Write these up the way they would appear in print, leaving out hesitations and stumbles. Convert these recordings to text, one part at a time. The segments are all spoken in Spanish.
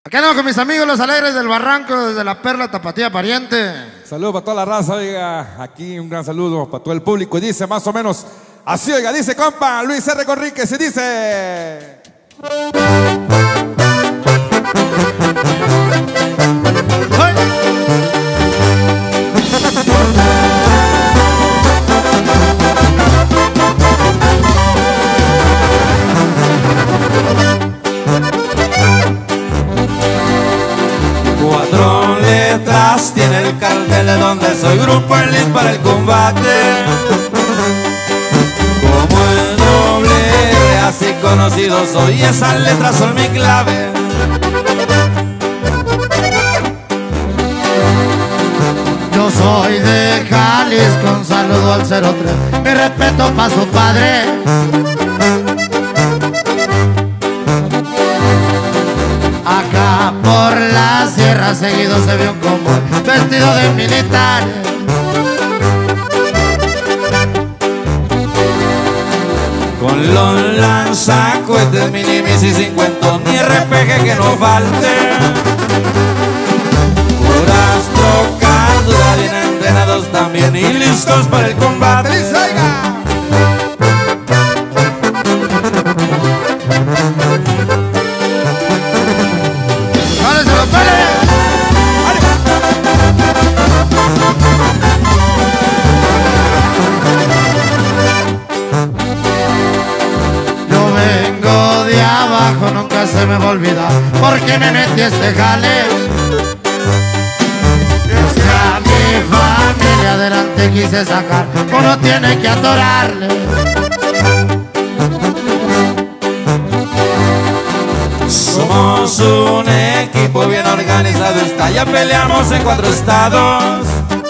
Acá andamos con mis amigos los Alegres del Barranco, desde la Perla Tapatía Pariente. Saludos para toda la raza, oiga, aquí un gran saludo para todo el público. Y dice más o menos así, oiga, dice compa Luis R. Conríquez y dice... Cuatro letras tiene el cartel de donde soy grupo elite para el combate. Como el doble R, así conocido soy, esas letras son mi clave. Yo soy de Jalisco, un saludo al 03. Mi respeto pa' su padre. Acá por la sierra seguido se vio un convoy vestido de militar. Con los lanzacohetes, minimis y 50 ni RPG que no falte. Puras trocas duras, bien entrenados también y listos para el combate. Nunca se me va a olvidar porque me metí a este jale. Es que a mi familia adelante quise sacar, uno tiene que atorarle. Somos un equipo bien organizado, está, ya peleamos en 4 estados.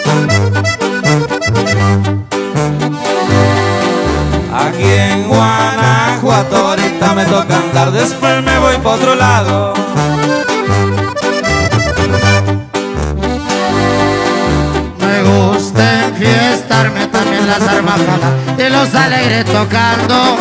Aquí en Guanajuato ahorita me toca andar, después me voy pa' otro lado. Me gusta enfiestarme también las armas y los Alegres tocando.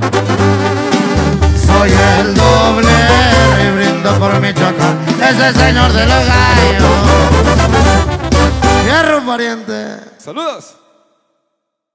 Soy el doble y brindo por Michoacán, es el señor de los gallos. Hierro, pariente. Saludos.